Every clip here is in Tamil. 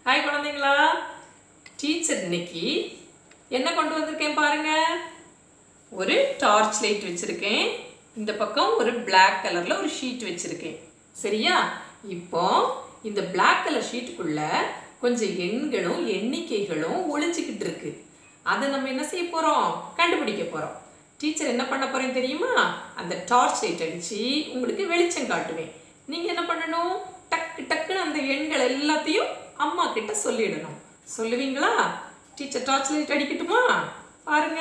ஹாய் குழந்தைங்களா, டீச்சர் இன்னைக்கு என்ன கொண்டு வந்திருக்கேன் பாருங்க. ஒரு டார்ச் லைட் வச்சிருக்கேன். இந்த பக்கம் ஒரு பிளாக் கலர்ல ஒரு ஷீட் வச்சிருக்கேன். சரியா? இப்போ இந்த பிளாக் கலர் ஷீட்டுக்குள்ள கொஞ்சம் எண்களும் எண்ணிக்கைகளும் ஒளிஞ்சிக்கிட்டு இருக்கு. அதை நம்ம என்ன செய்ய போறோம்? கண்டுபிடிக்க போறோம். டீச்சர் என்ன பண்ண போறேன் தெரியுமா? அந்த டார்ச் லைட் அடிச்சு உங்களுக்கு வெளிச்சம் காட்டுவேன். நீங்க என்ன பண்ணணும்? டக்கு டக்குன்னு அந்த எண்கள் எல்லாத்தையும் அம்மா கிட்ட சொல்லிடணும். சொல்லுவீங்களா? டீச்சர் டார்ச் லைட் அடிக்கட்டுமா? பாருங்க,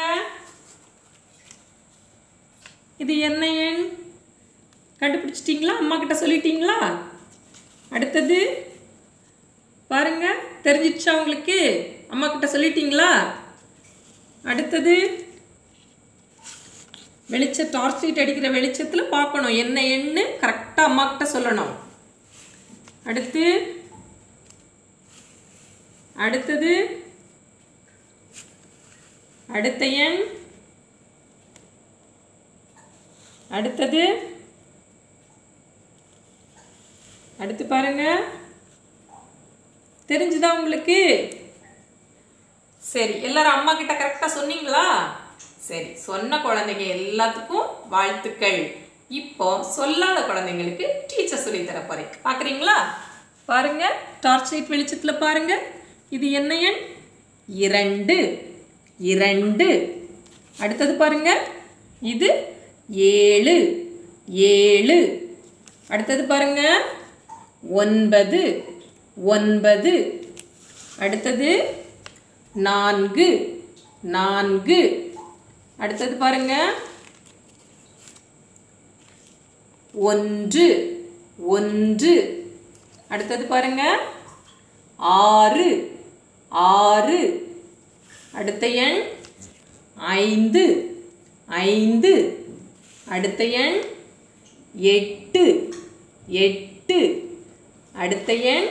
இது என்ன எண் கண்டுபிடிச்சிட்டீங்களா? அம்மா கிட்ட சொல்லிட்டீங்களா? அடுத்தது பாருங்க, தெரிஞ்சிடுச்சா உங்களுக்கு? அம்மா கிட்ட சொல்லிட்டீங்களா? அடுத்தது டார்ச் லைட் அடிக்கிற வெளிச்சத்தில் பார்க்கணும் என்ன எண்ணு கரெக்டாக அம்மா கிட்ட சொல்லணும். அடுத்தது அடுத்த எண். அடுத்து பாருங்க, தெரிஞ்சுதா உங்களுக்கு? சரி, எல்லாரும் அம்மா கிட்ட கரெக்டா சொன்னீங்களா? சரி, சொன்ன குழந்தைங்க எல்லாத்துக்கும் வாழ்த்துக்கள். இப்போ சொல்லாத குழந்தைங்களுக்கு டீச்சர் சொல்லி தர போறேன். பாக்குறீங்களா? பாருங்க, டார்ச் லைட் வெளிச்சத்துல பாருங்க, இது என்ன எண்? 2. அடுத்தது பாருங்க, இது 7. அடுத்தது பாருங்க, 9. அடுத்தது 4. அடுத்தது பாருங்க, 1. அடுத்தது பாருங்க, 6. அடுத்த எண் 5. அடுத்த எண் 8. அடுத்த எண்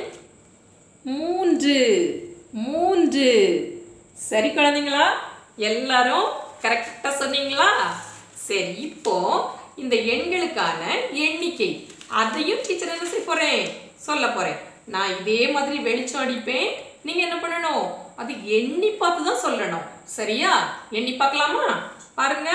3. சரி குழந்தைங்களா, எல்லாரும் கரெக்டா சொன்னீங்களா? சரி, இப்போ இந்த எண்களுக்கான எண்ணிக்கை அதையும் டீச்சர் என்ன செய்ய போறேன்? சொல்ல போறேன். நான் இதே மாதிரி வெளிச்சம் அடிப்பேன். நீங்க என்ன பண்ணணும்? அது எண்ணி பார்த்து தான் சொல்லணும். சரியா? எண்ணி பார்க்கலாமா? பாருங்க,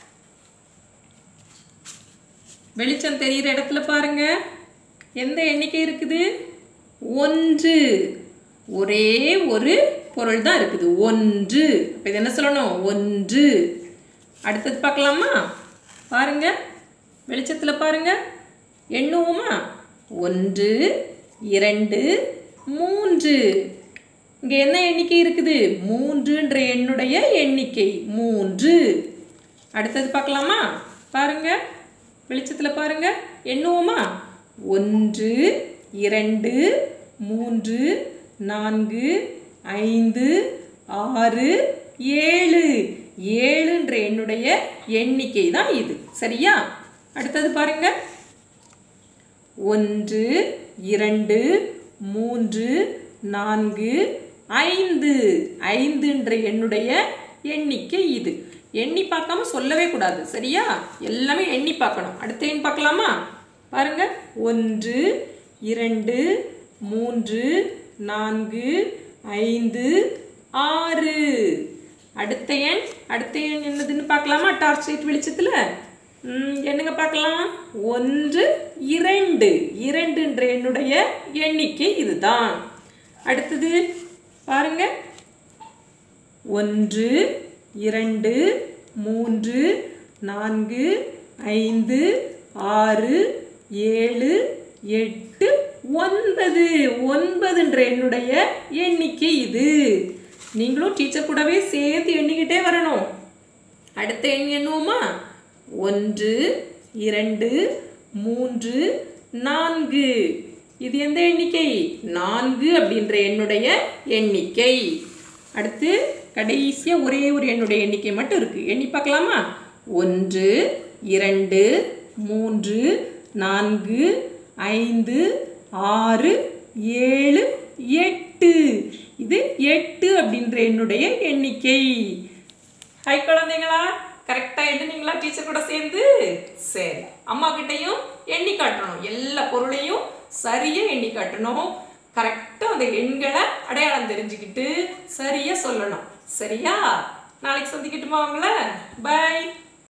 வெளிச்சம் தெரிகிற இடத்துல பாருங்க, எந்த எண்ணிக்கை இருக்குது? 1. ஒரே ஒரு பொருள் தான் இருக்குது, 1. அப்ப இது என்ன சொல்லணும்? 1. அடுத்தது பார்க்கலாமா? பாருங்க, வெளிச்சத்தில் பாருங்க, எண்ணுவோமா? 1, 2, 3. இங்க என்ன எண்ணிக்கை இருக்குது? 3ன்ற எண்ணுடைய எண்ணிக்கை 3. அடுத்தது பார்க்கலாமா? பாருங்க, வெளிச்சத்தில் பாருங்க, எண்ணுவோமா? 1, 2, 3, 4, 5, 6, 7. 7ன்ற எண்ணுடைய எண்ணிக்கை தான் இது. சரியா? அடுத்தது பாருங்க, 1, 2, 3, 4, 5. 5ன்ற எண்ணுடைய எண்ணிக்கை இது. எண்ணி பார்க்காம சொல்லவே கூடாது. சரியா? எல்லாமே எண்ணி பார்க்கணும். அடுத்த எண் பார்க்கலாமா? பாருங்க, 1, 2, 3, 4, 5, 6. அடுத்த எண் என்னதுன்னு பார்க்கலாமா? டார்ச் லைட் வெளிச்சத்தில் என்னங்க பார்க்கலாம்? 1, 2. 2ன்ற எண்ணுடைய எண்ணிக்கை இதுதான். அடுத்தது பாருங்க, 1, 2, 3, 4, 5, 6, 7, 8, 9. 9ன்ற எண்ணுடைய எண்ணிக்கை இது. நீங்களும் டீச்சர் கூடவே சேர்த்து எண்ணிக்கிட்டே வரணும். அடுத்த எண் எண்ணுவோமா? 1, 2, 3, 4. இது எந்த எண்ணிக்கை? 4 அப்படின்ற எண்ணுடைய எண்ணிக்கை. அடுத்து கடைசியா ஒரே ஒரு எண்ணுடைய எண்ணிக்கை மட்டும் இருக்கு. எண்ணி பார்க்கலாமா? 1, 2, 3, 4, 5, 6, 7, 8. இது 8 அப்படின்ற எண்ணுடைய எண்ணிக்கை. ஹாய் குழந்தைங்களா, கரெக்டா எண்ணுனீங்களா டீச்சர் கூட சேர்ந்து? சரி, அம்மா கிட்டையும் எண்ணி காட்டணும். எல்லா பொருளையும் சரியா எண்ணி காட்டணும். கரெக்டாக அந்த எண்களை அடையாளம் தெரிஞ்சுக்கிட்டு சரியாக சொல்லணும். சரியா? நாளைக்கு சந்திக்கட்டுமா உங்களை? பை.